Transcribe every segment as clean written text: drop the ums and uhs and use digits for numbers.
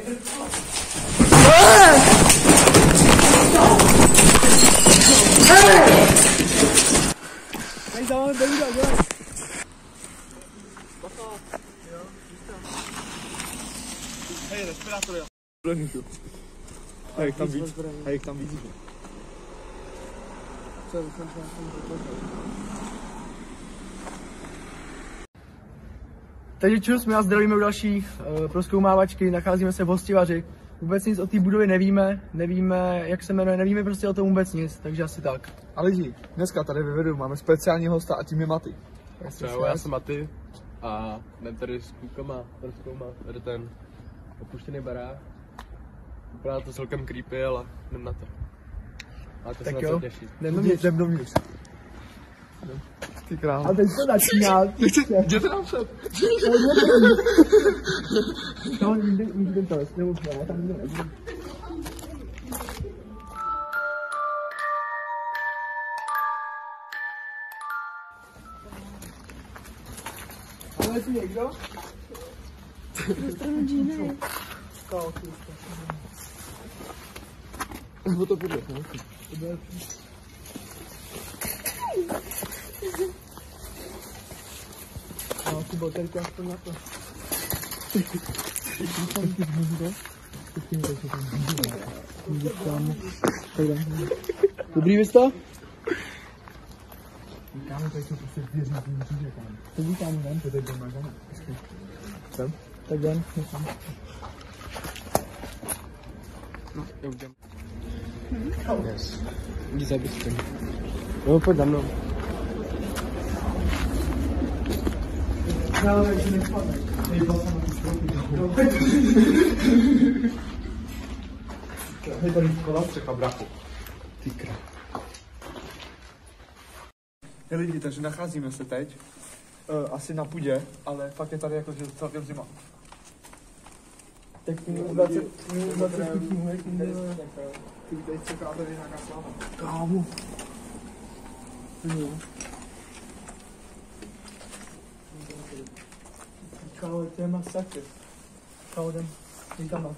Hej, respirátor, jo. Hej, tam víc. Takže čus, my vás zdravíme u další prozkoumávačky, nacházíme se v Hostivaři. Vůbec nic o té budově nevíme, jak se jmenuje, nevíme prostě o tom vůbec nic, takže asi tak. A lidi, dneska tady ve videu máme speciální hosta a tím je Maty. Čau, já jsem Maty a jdem tady s klukama prozkoumat tady ten opuštěný barák. Vypadá to celkem creepy, ale jdem na to. Ale to Tak se na jo, to těší. Jdem dovnitř. Ty král. A teď to začíná. Jděte nám před. No, jdem to, nemůžu, já tam jdem. Ale tu někdo? Nebo to bude, no? No, tu baterku aspoň na to. Dobrý vysta? Kámo, tady jsou prostě věřní mříže, kámo. To vítám, ven. To teď jdem na gana. Sem? Tak ven. No, já už jdem. Yes. Jdi zabít ten. Jo, pojď za mnou. No, takže nespadne. Nejbal jsem na tu školku. Hej, tady škola střecha, brachu. Ty král. Hej lidi, takže nacházíme se teď asi na půdě, ale fakt je tady jakože celkem zima. Tak minus 20 stupňů, jak minulé. Ty teď čeká tady nějaká sláva. Kámo. Jo. Kámo, to je masakr. Kámo, jdem. Jdem tam na.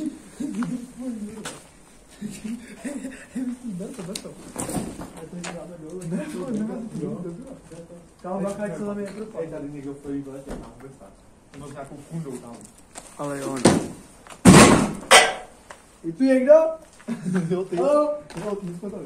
Kámo, bacha, jak se tam je propad. Hej, tady někdo stojí v letě, kámo, bez tak. Nebo s nějakou kundou, kámo. Ale jo, ne. Je tu někdo? Jo, ty. Halo? Jo, my jsme tady.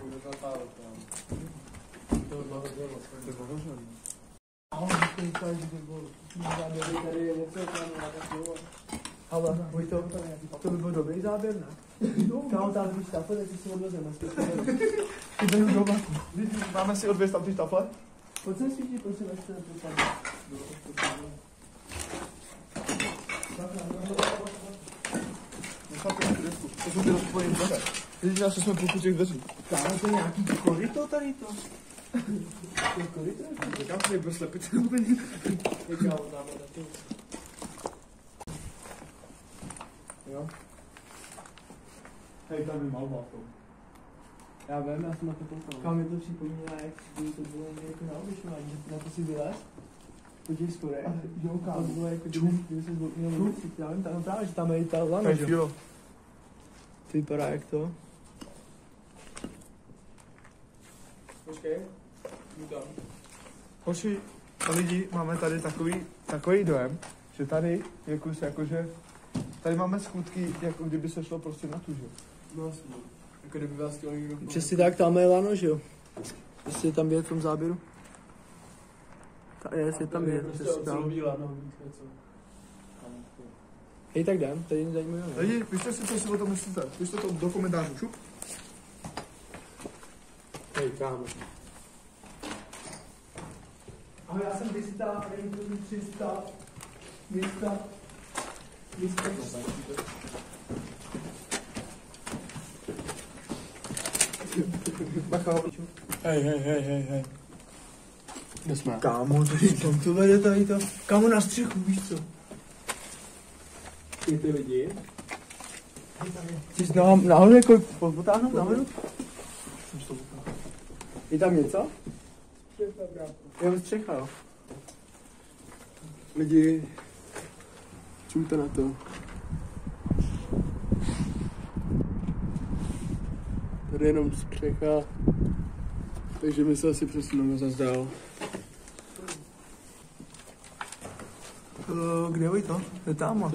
Ale, to by byl dobrý záběr, ne? Kámo, tam ty štafle, tak si odvezeme. Ty jdeme doma. Máme si odvěst tam ty štafle? Pojď sem svítit, prosím, až se nepropadne. Nechápu na desku. To jsou ty rozpojené dveře. Vidíš, nás jsme půlku těch dveří. Kámo, to je nějaký koryto tady to. To je koryto? Říkám si, byl slepice úplně. Kámo, dáme na to. Jo? Hej, tady malba v tom. Já vím, já jsem na to koukal. Kámo, mi to připomíná, jak to bylo jako na obyšování, že na to si vylez. Po těch schodech. Jo, kámo. To bylo jako, kdyby se měl vůbec, já vím, tam právě, že tam je ta lana, že? Jo. To vypadá jak to. Počkej. Hoši a lidi, máme tady takový dojem, že tady je kus jakože, tady máme schůdky, jako kdyby se šlo prostě na tu, že? No jasně. Jako kdyby vás chtěl někdo... Přesně tak, tam je lano, že jo? Jestli je tam vidět v tom záběru. Je tam vidět, přesně tam. lano, co? Hej, tak jdem, tady nic zajímavého. Lidi, pište si, co si o tom myslíte. Pište to do komentářů, šup. Hej, kámo. Ahoj, já jsem Vista, nevím, to je 300. Vista. Bacha, Hej. Kde jsme? Kámo, tam to vede tady to. Kámo, na střechu, víš co? Ty lidi. Chceš nahoru jako potáhnout nahoru? Je tam něco? Jo, střecha, jo. Lidi. Čumte na to. Tady jenom střecha. Takže my se asi přesuneme zase dál. Kde je to? Je tam.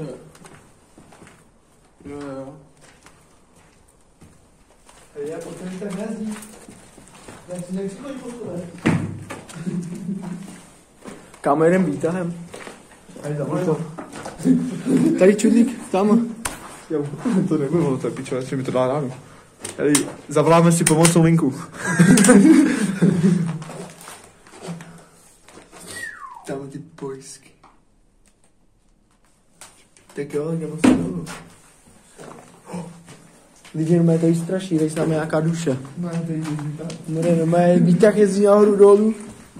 Jo. Jak otevřete hvězdí? Jak si nechcímají posledně? Kámo, jedem výtahem. Tady zavolej to. Tady čudlík, tam. Jo, to nebude, to je pičo, jestli mi to dá ráno. Tady zavoláme si pomocnou linku. Tam ty pojistky. Tak jo, jdeme se dolů. Lidi, no tady straší, tady tam je nějaká duše. No, tady výtah. No, výtah jezdí nahoru dolů.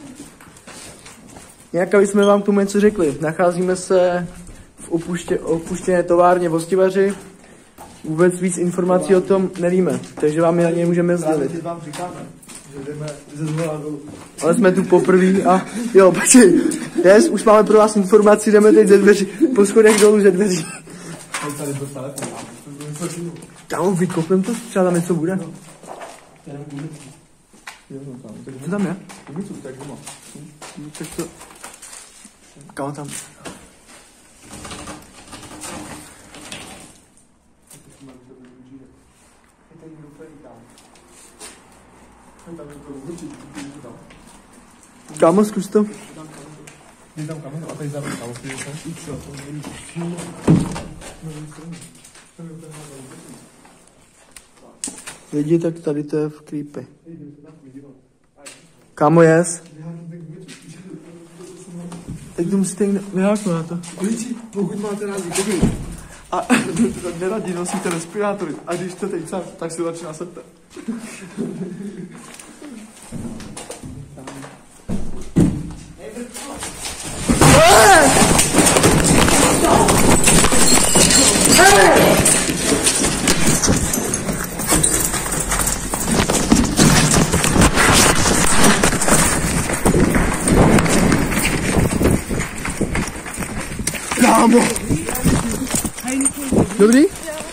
Nějak, aby jsme vám k tomu něco řekli. Nacházíme se v opuštěné továrně v Hostivaři. Vůbec víc informací o tom nevíme, takže vám je ani můžeme sdělit. Právě vám říkáme, že jdeme ze zvola dolů. Ale jsme tu poprvé a jo, počkej, dnes už máme pro vás informaci, jdeme teď ze dveří, po schodech dolů ze dveří. Tady byl telefon. Kámo, vykopneme to, třeba tam něco bude. Co tam je? Tak doma. Tak to... Kámo tam. Kámo, zkus to. Jdi tam kameru a tady za mnou, kámo, Lidi, tak tady to je v creepy. Kámo, yes. Tak to musíte vyháknout na to. Lidi, pokud máte rádi koby a neradi nosíte respirátory a když jste teď sám, tak si začíná septe. Kámo! Dobrý?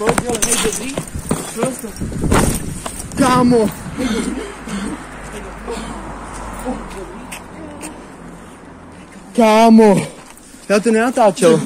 Kámo! Kámo! Já to nenatáčel.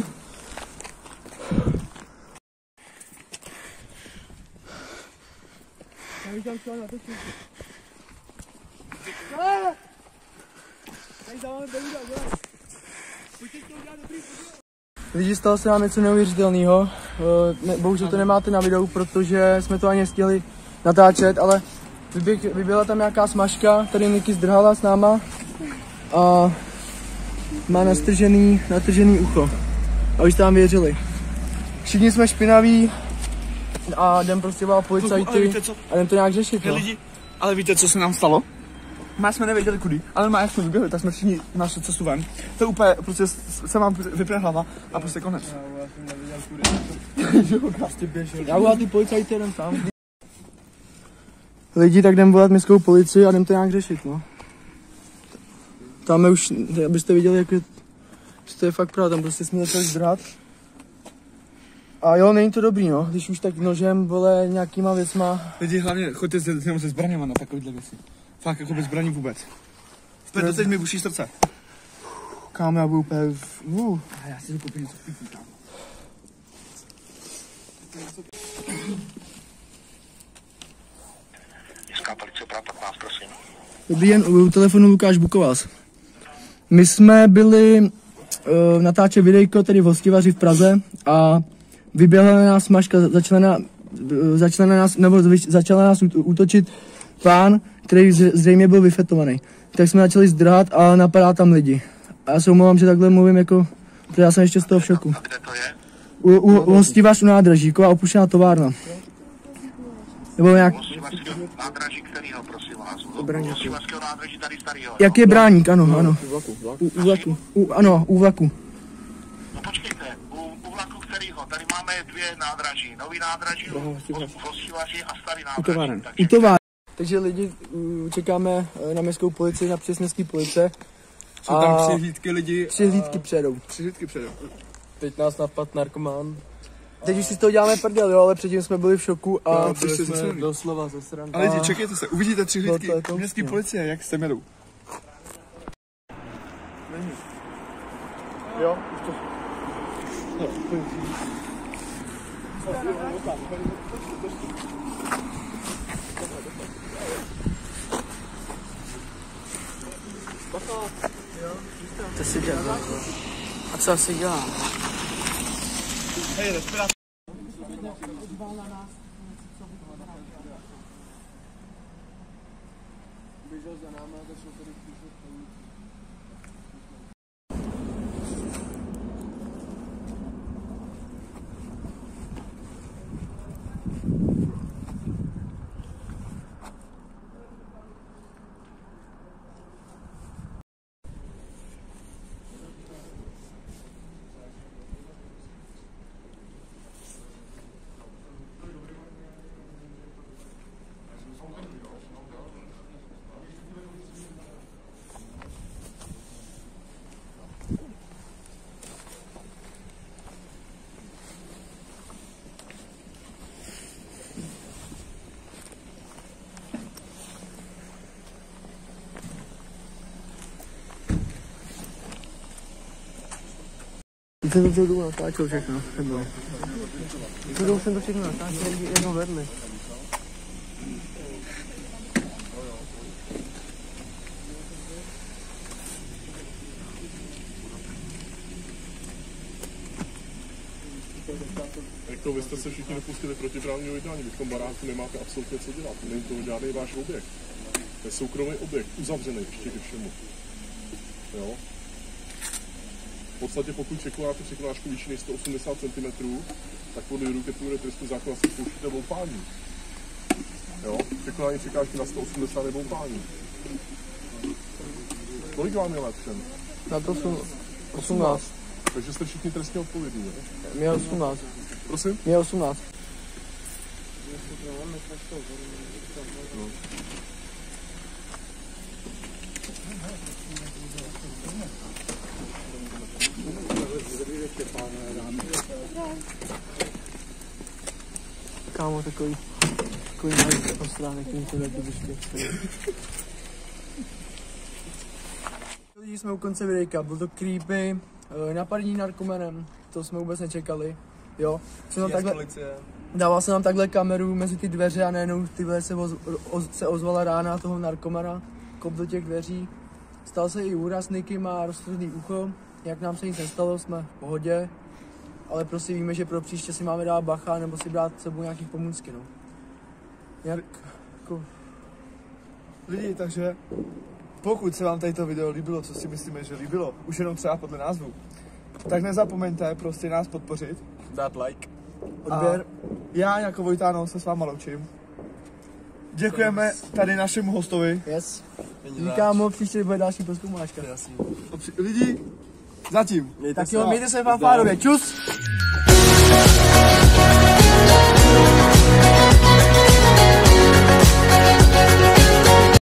Lidi, stalo se nám něco neuvěřitelného. Bohužel to nemáte na videu, protože jsme to ani nestihli natáčet, ale vyběhla tam nějaká smažka, tady Niky zdrhala s náma a má natržený ucho. A už jste vám věřili. Všichni jsme špinaví a jdem prostě volat policajty a jdem to nějak řešit. No. Lidi, ale víte, co se nám stalo? My jsme nevěděli kudy, ale my jak jsme vyběhli, tak jsme všichni našli cestu ven. To je úplně, prostě se vám vypne hlava a prostě konec. Já jsem nevěděl kudy. Já volám ty policajty, jdem tam. Lidi, tak jdem volat městskou policii a jdem to nějak řešit, no. Tam je už, abyste viděli, jak je, že to je fakt pravda, tam prostě jsme začali zdrhat. A jo, není to dobrý, no, když už tak nožem, vole, nějakýma věcma. Lidi, hlavně choďte se zbraněma na takovýhle věci. Fakt jako bez zbraní vůbec. To teď mi buší srdce. Kámo, já budu úplně A já si to koupím něco vtipný, kámo. Městská policie Praha 15, prosím. Dobrý den, u telefonu Lukáš Bukovás. My jsme byli natáčet videjko tady v Hostivaři v Praze a vyběhla na nás smažka, začala nás útočit pán, který zřejmě byl vyfetovaný. Tak jsme začali zdrhat a napadá tam lidi. A já se omlouvám, že takhle mluvím jako, protože já jsem ještě z toho v šoku. A kde to je? U Hostivař u nádraží, taková opuštěná továrna. Nebo nějak... Hostivařského nádraží kterýho, prosím vás? Hostivařského nádraží tady starýho. Jak je Bráník, ano, ano. U vlaku. Ano, u vlaku. No počkejte, u vlaku kterýho? Tady máme dvě nádraží. Nový nádraží v Hostivaři a starý nádraží. U továrny. Takže lidi, čekáme na městskou policii, na městské policie. Jsou tam přihlídky lidi. Přihlídky předou. Přihlídky předou. Teď nás napad narkomán Teď už si z toho děláme prdel, jo, ale předtím jsme byli v šoku a Jo, byli prostě jsme zasraný. doslova zasraný. A lidi, čekejte se, uvidíte 3 hlídky to je to městské ústně. policie, jak se jedou. Jo, už to... To se dělá. A co se dělá? Hej, respirátor. Jsem to dům natáčel všechno, nebylo. Jsem to všechno natáčel, jedno vedli. Jako vy jste se všichni dopustili protiprávního jednání, vy v tom baráku nemáte absolutně co dělat, není to žádný váš objekt. To je soukromý objekt, uzavřený ještě ke všemu. Jo? V podstatě pokud překonáte překonášku výši než 180 cm, tak podle ruketury trestu zákona si pouštíte voupání. Jo? Překonání překážky na 180 nebo voupání. Kolik vám je let všem? Na to jsou 18. Takže jste všichni trestně odpovědní, ne? Mě 18. Prosím? Mě 18. No. Kámo, takový malý ostránek, který to taky vyštěstí. Lidi, jsme u konce videjka, byl to creepy, napadení narkomanem, to jsme vůbec nečekali, jo. Dával jsem nám takhle kameru mezi ty dveře a najednou tyhle se ozvala rána toho narkomana, kop do těch dveří. Stal se i úraz, Niky má roztrhlý ucho, jak nám se nic nestalo, jsme v pohodě. Ale prostě víme, že pro příště si máme dát bacha nebo si brát s sebou nějaký pomůcky, no. Jak, jako... Lidi, takže pokud se vám tady to video líbilo, co si myslíme, že líbilo, už jenom třeba podle názvu, tak nezapomeňte prostě nás podpořit. Dát like. Odběr. Já jako Vojtáno se s váma loučím. Děkujeme tady našemu hostovi. Yes. Díkámo, příště bude další prozkoumáčka. Lidi, zatím. Tak jo, mějte se fanfárově. Čus!